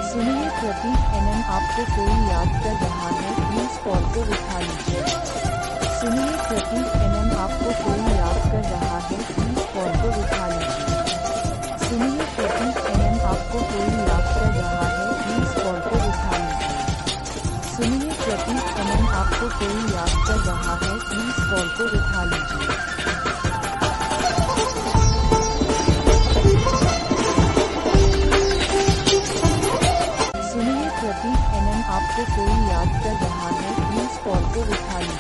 सुनिए प्रतीक एनएम आपको कोई याद कर रहा है, प्लीज कॉल को उठा लीजिए। सुनिए प्रतीक एनएम आपको कोई याद कर रहा है, प्लीज कॉल को उठा लीजिए। सुनिए प्रतीक एनएम आपको कोई याद कर रहा है, प्लीज कॉल को उठा लीजिए। सुनिए प्रतीक एनएम आपको कोई याद कर रहा है, प्लीज कॉल को उठा लीजिए। प्रतीक एनएम आपको कोई याद कर रहा है, प्लीज कॉल को उठा लीजिए।